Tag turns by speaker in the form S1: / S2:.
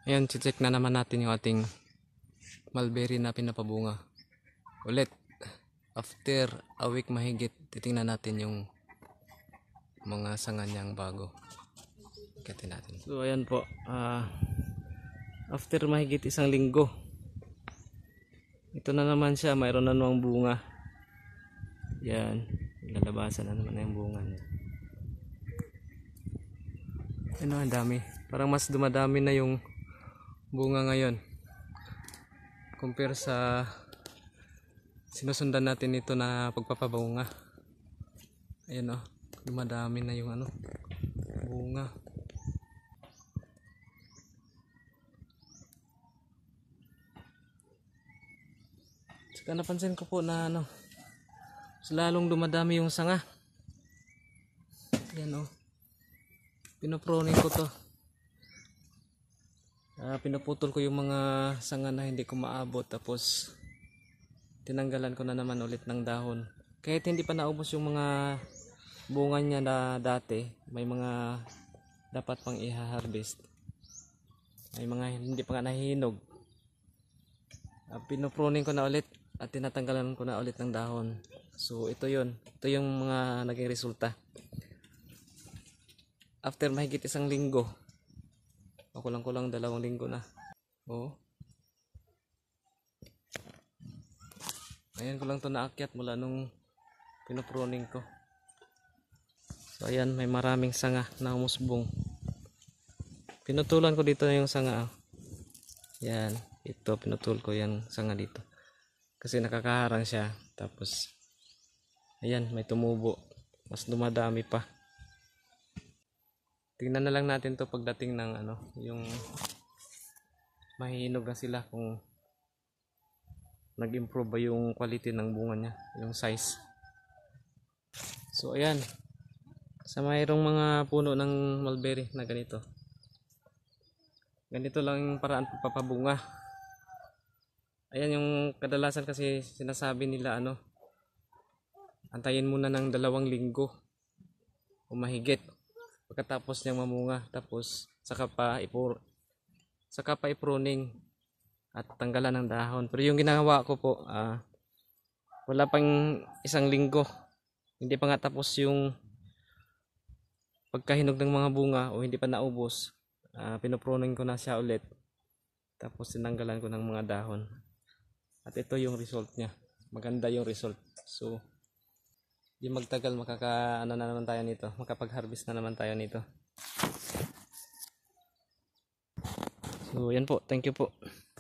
S1: Ayan, check na naman natin yung ating mulberry na pinapabunga. Ulit, after a week mahigit, titingnan natin yung mga sanga niyang bago. Katin natin. So ayan po, after mahigit isang linggo, ito na naman siya, mayroon na namang bunga. Yan, lalabasan na naman yung bunga niya. Ano, ang dami. Parang mas dumadami na yung bunga ngayon compare sa sinusundan natin ito na pagpapabunga. Ayan, dumadami na yung bunga. Saka napansin ko po na mas lalong dumadami yung sanga. Ayan, pinoproning ko to. Pinuputol ko yung mga sanga na hindi ko maabot, tapos tinanggalan ko na naman ulit ng dahon. Kahit hindi pa naubos yung mga bunga niya na dati, may mga dapat pang i-harvest. May mga hindi pa nga nahihinog. Pinupruning ko na ulit at tinatanggalan ko na ulit ng dahon. So ito yun. Ito yung mga naging resulta. After mahigit isang linggo, kulang-kulang 2 linggo na. Ayan ko lang to naakyat mula nung pinupruning ko. So ayan, may maraming sanga na umusbong. Pinutulan ko dito yung sanga. Yan, ito pinutul ko yung sanga dito. Kasi nakakaharang siya. Tapos ayan, may tumubo. Mas dumadami pa. Tingnan na lang natin to pagdating ng yung mahihinog na sila, kung nag-improve ba yung quality ng bunga niya, yung size. So ayan, sa mayroong mga puno ng mulberry na ganito lang yung paraan pagpapabunga. Ayan yung kadalasan kasi sinasabi nila antayin muna ng 2 linggo o mahigit pagkatapos niyang mamunga, tapos saka pa i-pruning at tanggalan ng dahon. Pero yung ginagawa ko po, wala pang 1 linggo, hindi pa nga tapos yung pagkahinog ng mga bunga o hindi pa naubos, pinupruning ko na siya ulit, tapos tinanggalan ko ng mga dahon. At ito yung result niya, maganda yung result. So di magtagal na naman tayo nito, makapag-harvest na naman tayo nito. So yan po, thank you po.